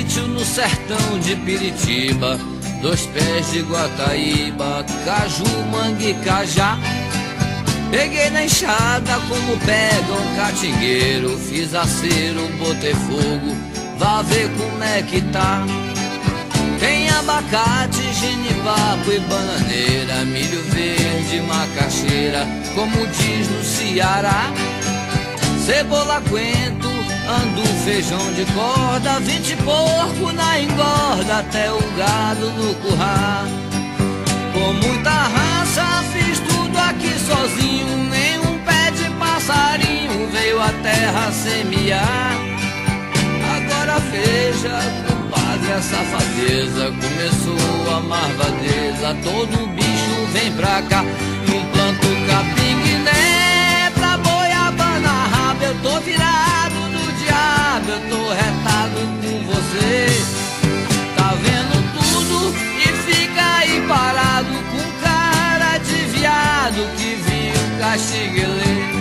sítio no sertão de Piritiba, 2 pés de Guataíba, caju, mangue, cajá. Peguei na enxada como pega um catingueiro, fiz acero, botei fogo, vá ver como é que tá. Tem abacate, genipapo e bananeira, milho verde, macaxeira, como diz no Ceará. Cebola, coentro, andu, feijão de corda, 20 porco na engorda, até o gado no curral. Com muita raça fiz tudo aqui sozinho, nenhum pé de passarinho veio a terra semear. Agora veja, compadre, a safadeza começou a marvadeza, todo bicho vem pra cá. Não planto capim-guiné pra boiabana raba, eu tô virado no diabo, eu tô retado com você. Tá vendo tudo e fica aí parado com cara de viado que viu caxiguelê.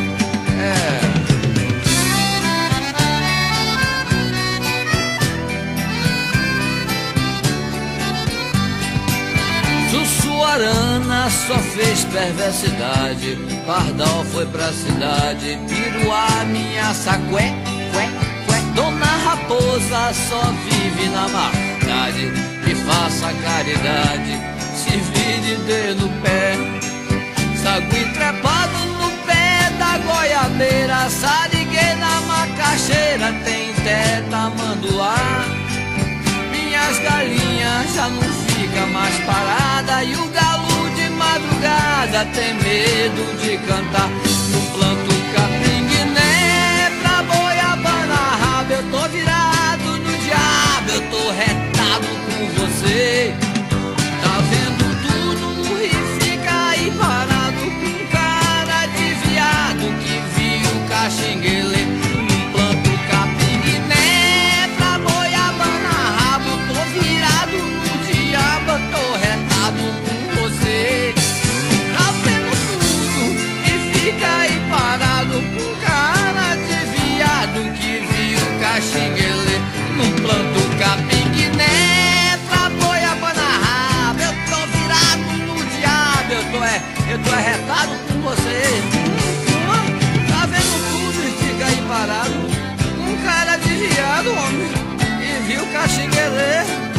Sussuarana só fez perversidade, pardal foi pra cidade, piruá minha sacué, cué, cué. Dona Raposa só vive na maldade, e faça caridade, se vire dê no pé. Sagui trepado no pé da goiabeira, sariguei na macaxeira, tem teta manduá. Minhas galinhas já não fica mais parada, e o galo de madrugada tem medo de cantar. Não planto capim-guiné pra boiabana raba, eu tô virado no diabo, eu tô retado com você. Tá vendo tudo e fica aí parado com cara de viado que viu caxinguelê. Não planto capim-guiné pra boiabana raba, eu tô virado no diabo, eu tô retado com você. Tá vendo tudo e fica aí parado com cara de viado que viu caxinguelê. Não planto capim-guiné pra boiabana raba, eu tô virado no diabo, eu tô retado com você. Tá vendo tudo e fica aí parado com cara de viado, homem, e viu caxinguelê.